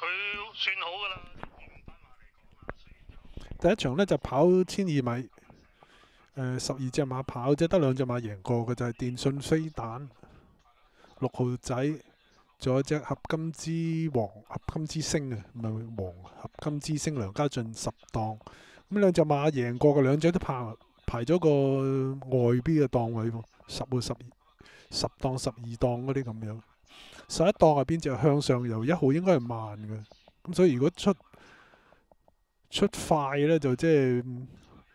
算好㗎啦。 第一場咧就跑1200米，12隻馬跑，即係得2隻馬贏過嘅就係電訊飛彈、6號仔，仲有隻合金之王、合金之星啊，唔係王，合金之星梁家俊10檔。咁兩隻馬贏過嘅兩隻都排咗個外邊嘅檔位喎，10號、10檔、12檔嗰啲咁樣。11檔係邊隻？向上游1號應該係慢嘅，咁所以如果出快咧，就即係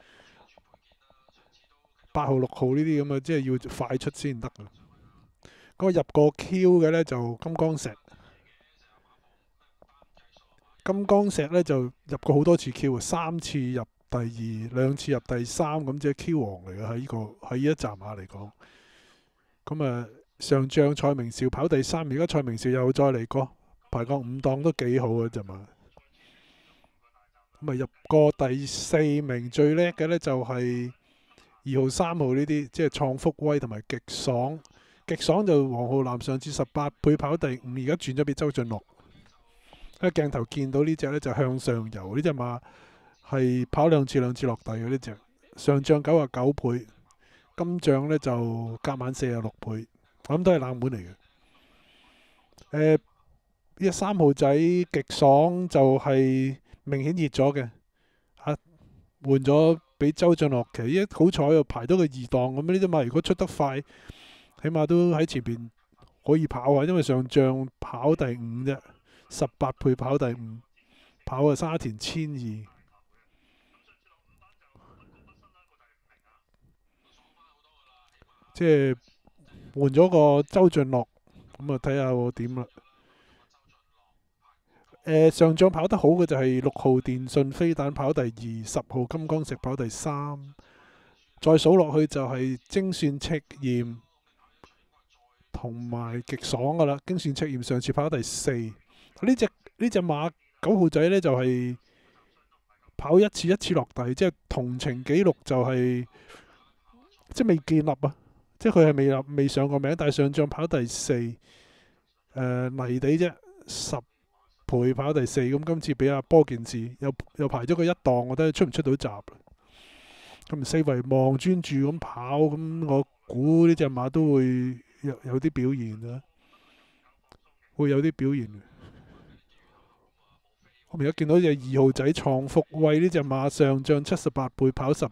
8號、6號呢啲咁啊，即係要快出先得啊。嗰個入過 Q 嘅咧就金剛石，金剛石咧就入過好多次 Q 啊，3次入第2，2次入第3，咁即係 Q 王嚟嘅喺呢一站馬嚟講。咁啊，上仗蔡明紹跑第3，而家蔡明紹又再嚟過，排過5檔都幾好嘅啫嘛。咁啊入過第4名最叻嘅咧就係2號、3號呢啲，即係創福威同埋極爽。極爽就黃浩南上次18倍跑第5，而家轉咗俾周俊樂。喺鏡頭見到呢隻咧就向上游，呢隻馬係跑兩次落地嘅呢隻。上仗99倍，今仗咧就夾晚46倍，我諗都係冷門嚟嘅。呢隻3號仔極爽就係明顯熱咗嘅，換咗俾周俊樂騎，一好彩又排到個2檔，咁呢隻馬如果出得快，起碼都喺前邊可以跑啊，因為上仗跑第5啫，18倍跑第5，跑啊沙田1200，即係換咗個周俊樂，咁啊睇下我點啦。上仗跑得好嘅就係6號電訊飛彈跑第2，10號金剛石跑第3，再數落去就係精算測驗同埋極爽噶啦。精算測驗上次跑第4，呢隻馬9號仔呢就係跑一次落地，即係同程紀錄就係即係未建立啊，即係佢係未上過名，但係上仗跑第4，泥地啫，10倍跑第4，咁今次俾阿波件事又排咗個1檔，我覺得出唔出到閘？咁四圍望專注咁跑，咁我估呢隻馬都會有啲表現啊，會有啲表現。我而家見到隻2號仔創福為呢隻馬上仗78倍跑12，2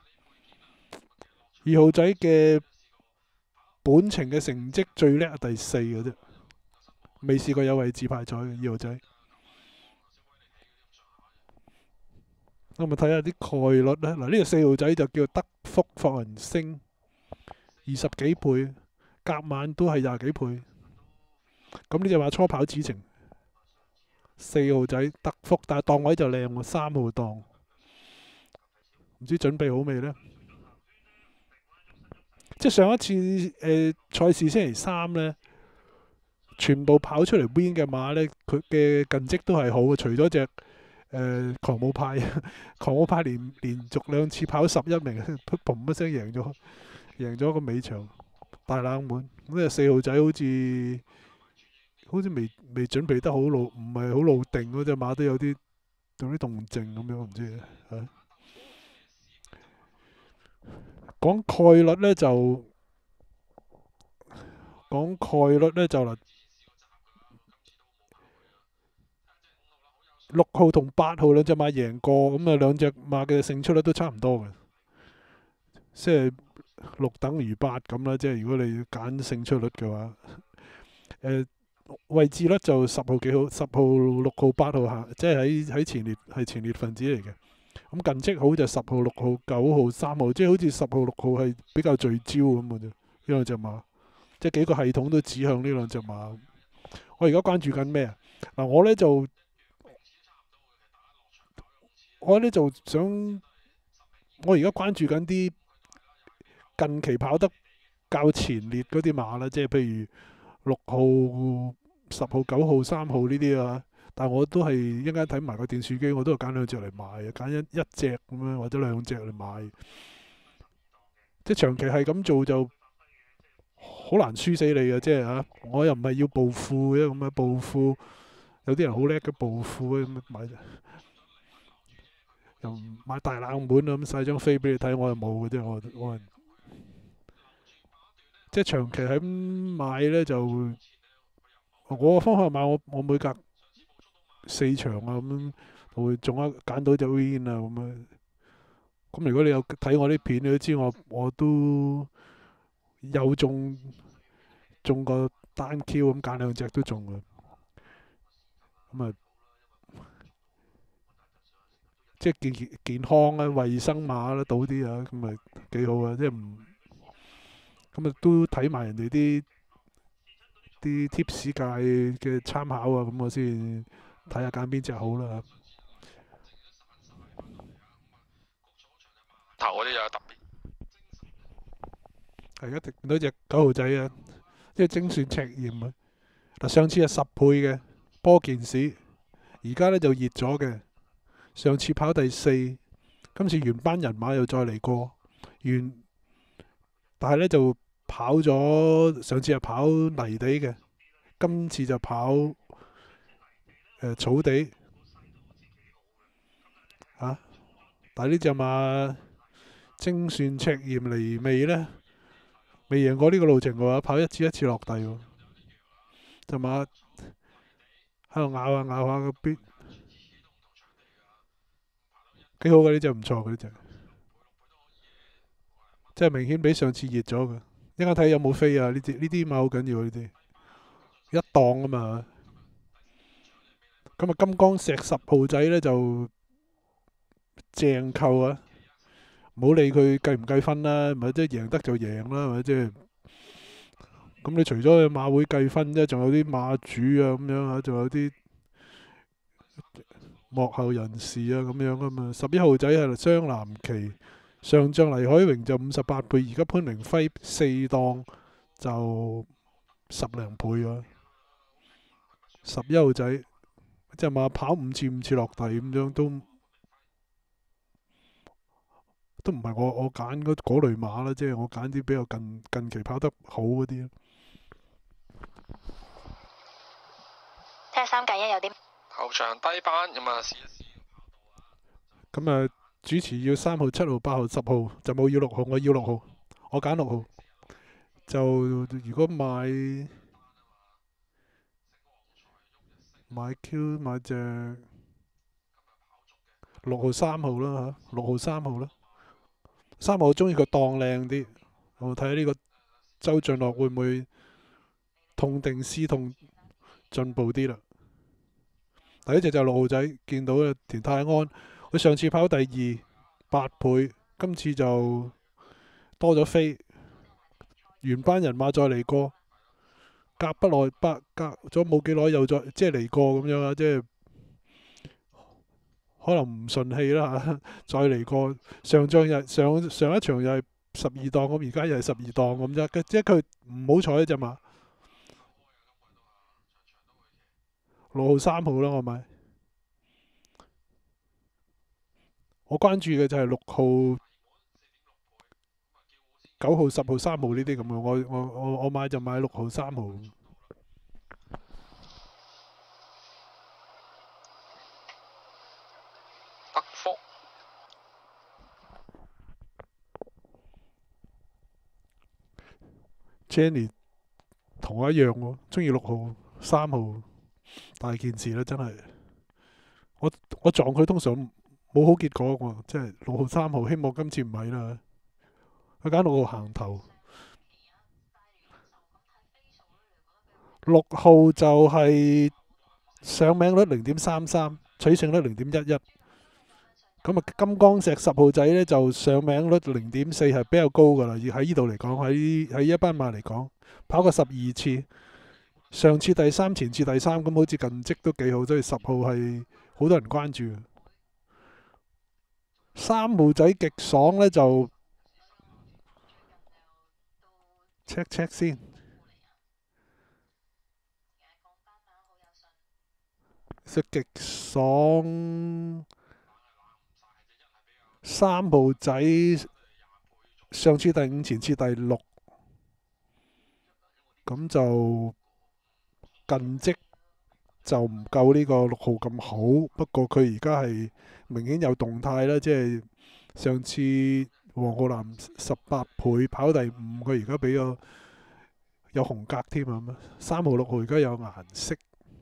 號仔嘅本程嘅成績最叻係第4嘅啫。未試過有位置派賽嘅2號仔，我咪睇下啲概率咧。嗱，呢個4號仔就叫德福霍人星，20幾倍，夾晚都係20幾倍。咁呢隻馬初跑子程，4號仔德福，但係檔位就靚喎，3號檔，唔知準備好未呢？即係上一次賽事星期3呢，全部跑出嚟 win 嘅馬呢，佢嘅近績都係好嘅，除咗隻狂舞派，狂舞派連續2次跑11名，砰一聲贏咗個尾場大冷門。咁呢4號仔好似未準備得好老，唔係好老定嗰隻馬都有啲動靜咁樣，唔知啊。講概率呢就嗱，6號同8號兩隻馬贏過，咁啊兩隻馬嘅勝出率都差唔多嘅，即係6等於8咁啦。即係如果你揀勝出率嘅話，位置率就10號幾好，10號、6號、8號行，即係喺前列分子嚟嘅。咁近績好就10號、6號、9號、3號，即係好似10號、6號係比較聚焦咁嘅啫。呢兩隻馬，即係幾個系統都指向呢兩隻馬。我而家關注緊咩啊？嗱，我呢就想，我而家關注緊啲近期跑得較前列嗰啲馬啦，即係譬如6號、10號、9號、3號呢啲啊。但我都係一陣間睇埋個電視機，我都係揀兩隻嚟買嘅，揀一隻咁樣或者兩隻嚟買。即係長期係咁做就好難輸死你嘅，即係嚇。我又唔係要暴富嘅咁樣暴富， 有啲人好叻嘅暴富咁買，又買大冷門啊咁晒張飛俾你睇，我又冇嘅啫，我即係長期喺咁買咧就我個方向買我每隔4場啊咁會中一揀到隻 win 啊咁樣。咁如果你有睇我啲片，你都知我都有中個單 Q 咁揀2隻都中嘅。咁啊，即係健康啊、衞生碼啦，賭啲啊，咁咪幾好啊！即係唔咁啊，都睇埋人哋啲 tips 界嘅參考啊，咁我先睇下揀邊隻好啦。 頭嗰啲又有特別。 係一直見到隻9號仔啊，即係精選赤焰啊！嗱，上次係10倍嘅波件士，而家咧就熱咗嘅。上次跑第4，今次原班人馬又再嚟過，但係咧就跑咗，上次係跑泥地嘅，今次就跑草地嚇、啊。但係呢隻馬精算赤焰嚟未呢？未贏過呢個路程嘅話，跑一次落地喎。隻馬喺度咬下咬下個邊，幾好嘅呢隻，唔錯嘅呢隻，即係明顯比上次熱咗嘅。一陣睇有冇飛啊？呢啲馬好緊要，呢啲一檔啊嘛。咁啊，金剛石10號仔呢就正扣啊！唔好理佢計唔計分啦，咪即係贏得就贏啦，咪即係。咁你除咗馬會計分啫，仲有啲馬主啊咁樣啊，仲有啲幕後人士啊咁樣啊嘛。11號仔係雙藍旗，上仗黎海榮就58倍，而家潘明輝4檔就10零倍啊。11號仔即係馬跑5次落地咁樣都唔係我揀嗰類馬啦，即係我揀啲比較近期跑得好嗰啲。 聽下3+1有啲後場低班咁啊，試一試。 咁啊，主持要3號、7號、8號、10號，就冇要6號，我要6號，我揀6號。就如果買 Q 買隻6號、3號啦嚇，6號、3號啦。3號我中意佢檔靚啲，我睇下呢個周俊樂會唔會痛定思痛進步啲啦。第一隻就6號仔，見到嘅田泰安，佢上次跑第2，8倍，今次就多咗飛，原班人馬再嚟過，隔咗冇幾耐又再即係嚟過咁樣啊，即係可能唔順氣啦嚇，再嚟過上一場又係12檔咁，而家又係12檔咁啫，即係佢唔好彩啫嘛。6號、3號啦，我買。我關注嘅就係6號、9號、10號、3號呢啲咁嘅，我買就買6號、3號。 德福 Jenny 同我一樣喎，中意6號、3號，大件事啦，真係。我撞佢通常冇好結果喎，即係6號、3號，希望今次唔係啦。佢揀6號行頭，6號就係上名率0.33，取勝率0.11。咁啊，金剛石10號仔呢，就上名率0.4，係比較高噶啦。而喺呢度嚟講，喺一班馬嚟講，跑過12次，上次第3，前次第3，咁好似近績都幾好，所以10號係好多人關注。3號仔極爽呢，就 check 先，食極爽。3號仔上次第5，前次第6，咁就近績就唔夠呢個6號咁好，不過佢而家係明顯有動態啦，即係上次黃浩南18倍跑第5，佢而家俾咗有紅格添啊！3號6號而家有顏色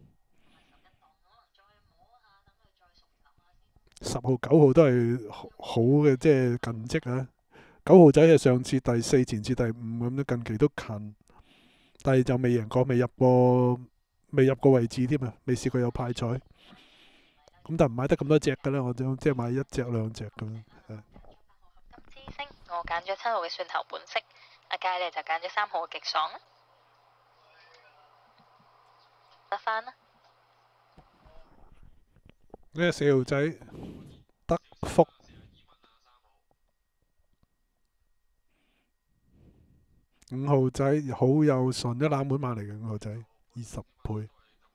，10號9號都係好嘅，即係近績啊！9號仔係上次第4，前次第5咁，近期都近，但係就未贏過，未入過位置添啊！未試過有派彩，咁但係唔買得咁多隻㗎啦，我即係買1隻2隻咁。 知星，我揀咗7號嘅蒜頭本色，阿佳咧就揀咗3號嘅極爽啦，得翻啦。 呢個4號仔德福，5號仔好有順，一冷門馬嚟嘅5號仔20倍。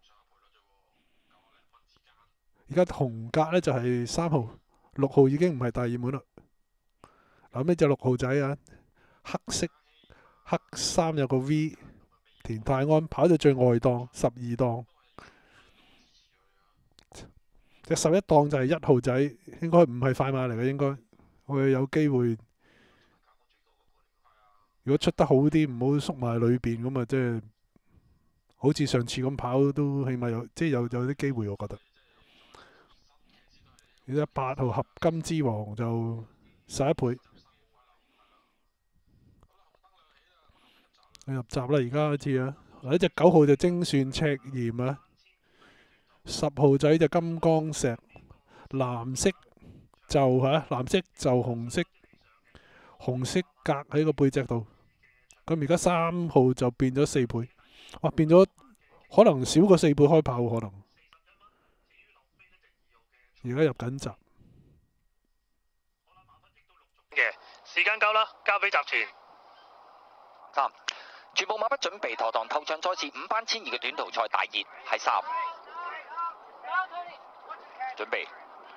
而家紅格呢就係3號，6號已經唔係大熱門啦。嗱，呢隻6號仔啊，黑色黑衫有個 V， 田泰安跑到最外檔12檔，隻11檔就係1號仔，應該唔係快馬嚟嘅，應該會有機會。如果出得好啲，唔好縮埋裏邊咁啊，即係好似上次咁跑都起碼有，即係有啲機會，我覺得。而家8號合金之王就11倍，入閘啦！而家開始啊，呢隻9號就精算赤焰啊，10號仔就金剛石，藍色就藍色就紅色格喺個背脊度。咁而家3號就變咗4倍，哇！變咗可能少過4倍開跑可能。而家入緊閘嘅時間夠啦，交俾集團。 3，全部馬不準備妥當，頭場賽事5班1000嘅短途賽大熱係3，準備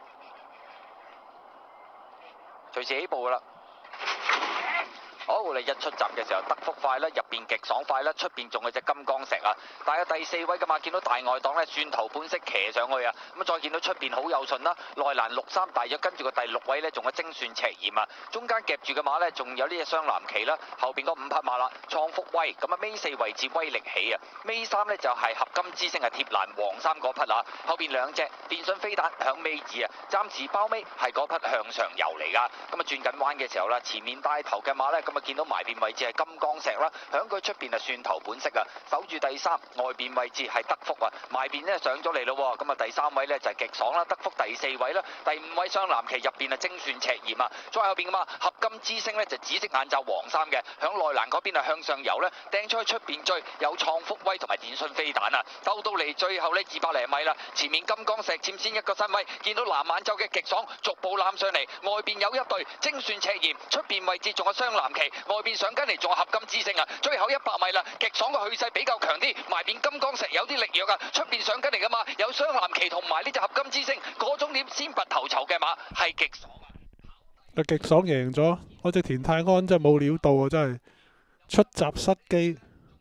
隨時起步噶啦。好，你一出閘嘅時候，德福快啦，入邊極爽快啦，出邊仲有隻金剛石啊！但係第4位嘅馬見到大外檔呢，蒜頭本色騎上去啊！咁再見到出邊好有順啦，內欄63，大約跟住個第6位呢，仲有精算赤焰啊！中間夾住嘅馬呢，仲有呢隻雙藍旗啦，後邊嗰5匹馬啦，創福威咁啊，尾4位置威力起啊，尾3呢，就係合金之星啊，貼欄黃衫嗰匹啦，後邊2隻電信飛彈響尾二啊，暫時包尾係嗰匹向上游嚟噶，咁啊轉緊彎嘅時候啦，前面帶頭嘅馬呢。咁見到埋邊位置係金剛石啦，響佢出邊係蒜頭本色啊，守住第3，外邊位置係德福啊，埋邊呢上咗嚟咯，咁啊第3位呢就係極爽啦，德福第4位啦，第5位雙藍旗入邊係精算赤焰啊，再後邊嘅嘛合金之星呢就紫色眼罩黃衫嘅，響內欄嗰邊係向上游呢，掟出去出邊追有創福威同埋電信飛彈啊，鬥到嚟最後呢200零米啦，前面金剛石佔先一個身位，見到藍眼罩嘅極爽逐步攬上嚟，外邊有一隊精算赤焰，出邊位置仲有雙藍旗。外邊上緊嚟仲有合金之星啊！最後100米啦，極爽嘅去勢比較強啲，埋邊金剛石有啲力弱啊！出邊上緊嚟嘅馬有雙藍旗同埋呢隻合金之星，嗰種點先拔頭籌嘅馬係極爽啊！ 極爽贏咗，我隻田泰安真係冇料到啊！真係出閘失機，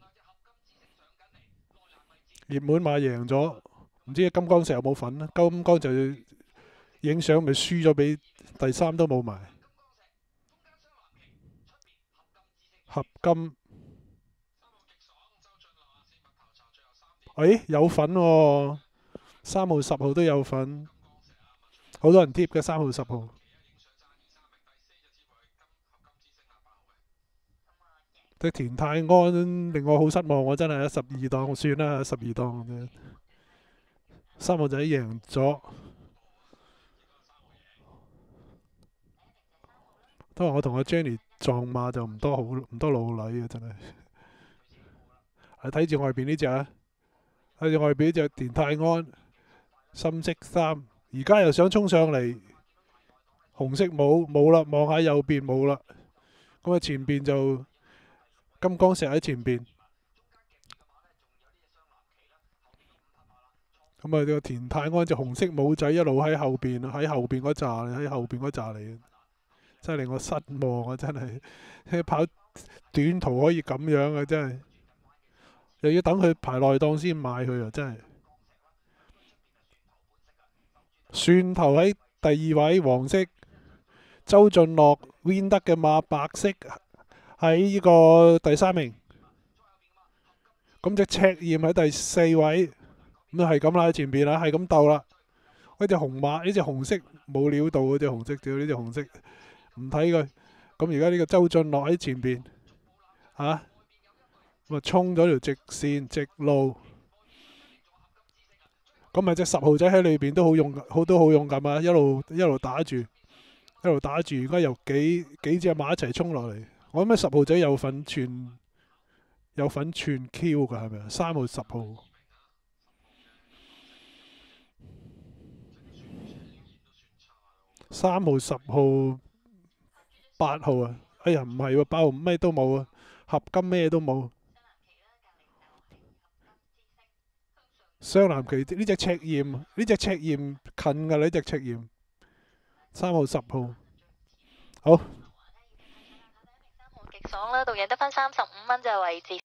熱門馬贏咗，唔知金剛石有冇份咧？金剛就影相咪輸咗俾第3都冇埋。合金，有份喎，3號10號都有份，好多人貼嘅3號10號。隻田泰安令我好失望，我真係12檔算啦，12檔啫。3號仔贏咗，都話我同阿 Jenny 撞馬就唔多老禮啊！真係，睇住外邊呢隻啊，睇住外邊呢隻田泰安，深色衫，而家又想衝上嚟，紅色冇啦，望下右邊冇啦，咁啊前邊就金剛石喺前邊，咁啊個田泰安隻紅色帽仔一路喺後邊嗰扎嚟。真係令我失望啊！真係跑短途可以咁樣啊！真係又要等佢排內檔先買佢啊！真係蒜頭喺第二位，黃色。周俊樂 win 得嘅馬，白色喺呢個第3名。咁隻赤焰喺第4位，咁就係咁啦，喺前邊啦，係咁鬥啦。呢隻紅馬，呢隻紅色冇料到嗰隻紅色，屌呢隻紅色唔睇佢。咁而家呢個周俊樂喺前邊，咁啊衝咗條直線直路。咁咪隻10號仔喺裏邊都好勇敢啊！一路打住，而家由幾隻馬一齊衝落嚟。我諗10號仔有份串 Q 㗎，係咪啊？3號、10號。3號、10號、8號啊！哎呀，唔係喎，8號咩都冇啊，合金咩都冇。雙藍旗呢隻赤焰近㗎啦，呢隻赤焰。3號、10號，好。 極爽啦，到贏得分35蚊就位置。